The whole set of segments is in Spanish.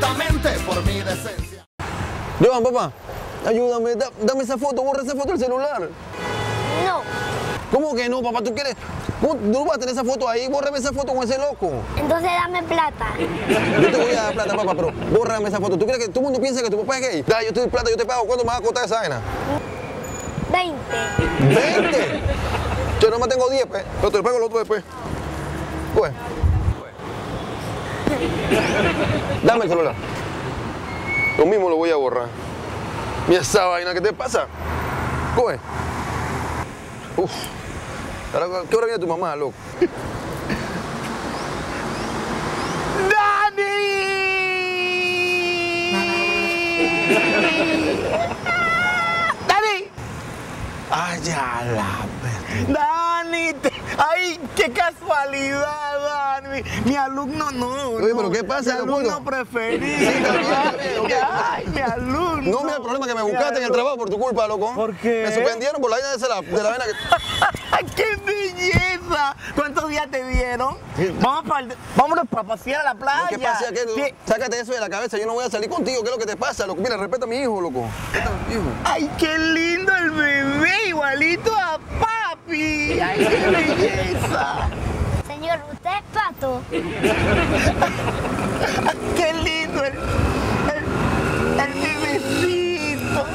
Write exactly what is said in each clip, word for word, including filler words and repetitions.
justamente por mi decencia. Joan, papá, ayúdame, da, dame esa foto, borra esa foto del celular. No. ¿Cómo que no, papá? ¿Tú quieres? ¿Cómo tú vas a tener esa foto ahí? Bórrame esa foto con ese loco. Entonces dame plata. Yo te voy a dar plata, papá, pero bórrame esa foto. ¿Tú crees que todo el mundo piensa que tu papá es gay? Da, yo te doy plata, yo te pago. ¿Cuánto me vas a costar esa vaina? veinte. ¿veinte? Yo nomás tengo diez, pues. Pero te lo pago el otro después. Pues. Dame el celular. Lo mismo lo voy a borrar. Mira esa vaina, ¿qué te pasa? Coge. Uf. ¿Qué hora viene tu mamá, loco? ¡Dani! ¡Dani! Ay, ya la verdad. ¡Dani! Te... ¡Ay, qué casualidad, Dani! Mi alumno no. Oye, no, pero ¿qué pasa, mi alumno Leopoldo? preferido. Sí, está bien, está bien, ok. Ay, mi alumno. No, mira el problema que me buscaste en el trabajo por tu culpa, loco. ¿Por qué? Me suspendieron por la vaina de la, de la vaina que... ¡Ay, qué belleza! ¿Cuántos días te dieron? Vamos para vámonos para pasear a la playa. ¿Qué pasa? ¿Qué? ¿Qué? Sácate eso de la cabeza, yo no voy a salir contigo. ¿Qué es lo que te pasa, loco? Mira, respeta a mi hijo, loco. Respeta a mi hijo. ¡Ay, qué lindo el bebé! Igualito a papi. ¡Ay, qué belleza! Señor, ¿usted es pato? ¡Qué lindo el, el, el bebecito!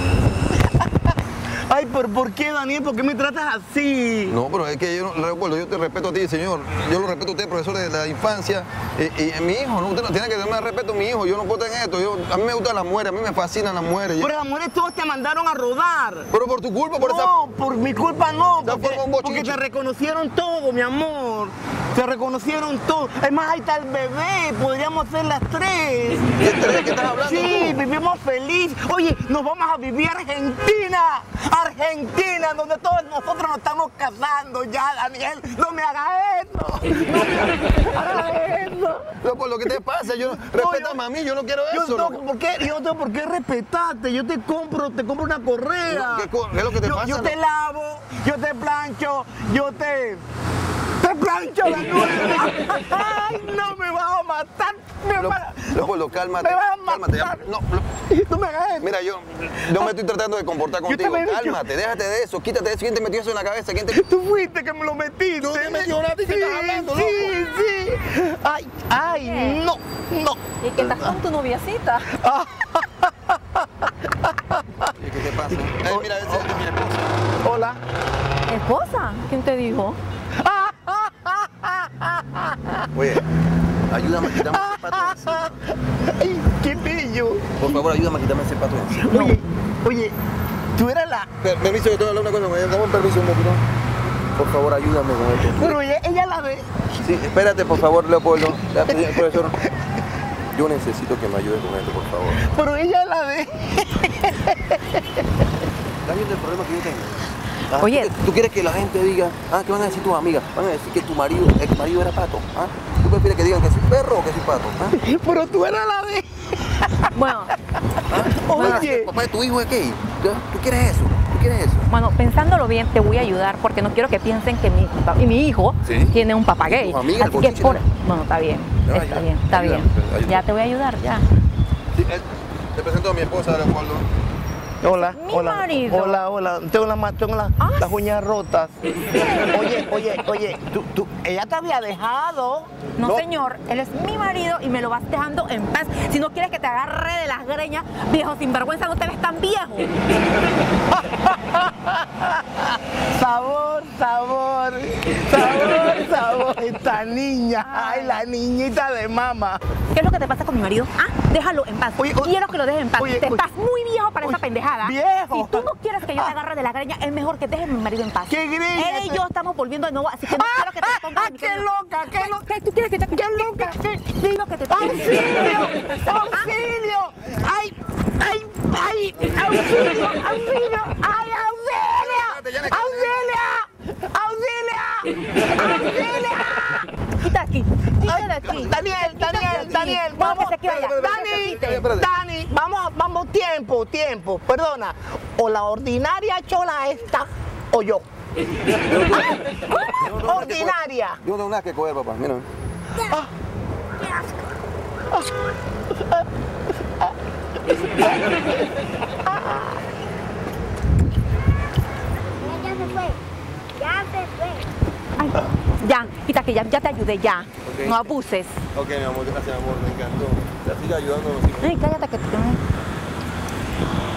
Ay, ¿por, ¿por qué, Daniel? ¿Por qué me tratas así? No, pero es que yo, no, Leopoldo, yo te respeto a ti, señor. Yo lo respeto a usted, profesor de la infancia. Y, y mi hijo, ¿no? Usted no tiene que darme respeto a mi hijo. Yo no puedo tener esto. Yo, a mí me gustan las mujeres, a mí me fascinan las mujeres. Pero las mujeres todas te mandaron a rodar. Pero por tu culpa, por esa... No, por mi culpa no, Esa porque, forma un bochinche. porque te reconocieron todo, mi amor. Te reconocieron todo. Es más, ahí está el bebé, podríamos ser las tres. ¿Qué tres? ¿Qué estás hablando Sí, tú? vivimos feliz. Oye, nos vamos a vivir a Argentina. Argentina, donde todos nosotros nos estamos casando ya, Daniel. No me hagas eso. No me hagas eso. Leopoldo, ¿qué te pasa? Yo no... Respétame a mí, yo no quiero Yo eso, no, loco. ¿por qué? Yo no tengo por qué respetarte. Yo te compro, te compro una correa. ¿Qué, co- qué es lo que te yo, pasa, yo te no? lavo, yo te plancho, yo te... ¡Te plancho la nueva! ¡Ay, no me vas a matar! Me Lo- vas a- Leopoldo, cálmate. Me vas a Cálmate. ya. matar. No, no. Tú me hagas eso. Mira, yo no me estoy tratando de comportar Yo te contigo. me he dicho- Cálmate, déjate de eso, quítate de eso. ¿Quién te metió eso en la cabeza? ¿Quién te... Tú fuiste que me lo metiste. No te metió nada, ¿qué sí, estás hablando, sí, loco? sí. Ay, ay, no, no. ¿Y qué estás con tu noviecita? ¿Qué te pasa? Eh, mira, esa es mi esposa. Hola. ¿Esposa? ¿Quién te dijo? Oye, ayúdame a quitarme ese pato de encima. Ay, qué bello. Por favor, ayúdame a quitarme ese pato de encima. Oye, oye, tú eras la... Per- Permiso, yo te voy a hablar una cosa con ella. Dame un permiso un momentito. Por favor, ayúdame con esto. Pero ella, ella la ve. Sí, espérate, por favor, Leopoldo. Ya, profesor. Yo necesito que me ayudes con esto, por favor. Pero ella la ve. ¿Estás viendo el problema que yo tengo? Ah, Oye. ¿tú, ¿Tú quieres que la gente diga, ah, qué van a decir tus amigas? Van a decir que tu marido, ex marido era pato. ¿Ah? ¿Tú prefieres que digan que soy perro o que soy pato? ¿Ah? Pero tú eras la ve. Bueno, ¿Ah? Oye. Ah, el papá de tu hijo es gay. ¿Tú tú quieres eso? ¿Tú quieres eso? bueno, pensándolo bien, te voy a ayudar porque no quiero que piensen que mi, y mi hijo ¿Sí? tiene un papá gay. ¿Tus amigas, Así que bochinche, por... no? Bueno, está bien, No, está ayuda, bien, está ayúdame, bien. ayúdame. Ya te voy a ayudar, ya. Sí, eh, te presento a mi esposa, Leopoldo. Hola, Mi hola. marido. Hola, hola. Tengo, la, ma- tengo la- Ah, las uñas rotas. Oye, oye, oye, tú, tú, ella te había dejado. No, señor, él es mi marido y me lo vas dejando en paz. Si no quieres que te agarre de las greñas, viejo sinvergüenza, no te ves tan viejo. Sabor, sabor, sabor, sabor. Esta niña, ay, la niñita de mama. ¿Qué es lo que te pasa con mi marido? Ah, déjalo en paz. Oye, oye, Quiero que lo dejes en paz. oye, te oye. estás muy viejo para Oye, esa pendejada. viejo. Si tú no quieres que yo te agarre de la greña, es mejor que dejes a mi marido en paz. ¿Qué greña? Él y yo estamos volviendo de nuevo, así que no quiero que te pongas ¡Ah, en mi qué camino. loca, qué loca! ¿Qué? ¿Tú quieres que te... ¡Qué loca! ¡Qué Quiero que te... ¡Auxilio! ¡Auxilio! ¡Ay! ¡Ay! ¡Ay! ¡Auxilio! ¡Auxilio! ¡Ay, auxilia! ¡Auxilia! ¡Auxilia! ¡Auxilia! Quita de aquí, quita de aquí. Daniel, Daniel, Daniel, Daniel, No, vamos. que se quede allá. Dani, espérate. Dani, vamos, vamos, tiempo, tiempo, perdona. O la ordinaria chola esta, o yo. Ah, ¿cómo? Ordinaria. Yo no tengo nada que coger, papá. Mira. Ah, Ya se fue. Ya se fue. Ay, ya, quita que ya, ya te ayudé, ya. Ok. No abuses. Ok, mi amor, gracias, amor, me encantó. Ya sigue ayudándonos. Ay, cállate que te...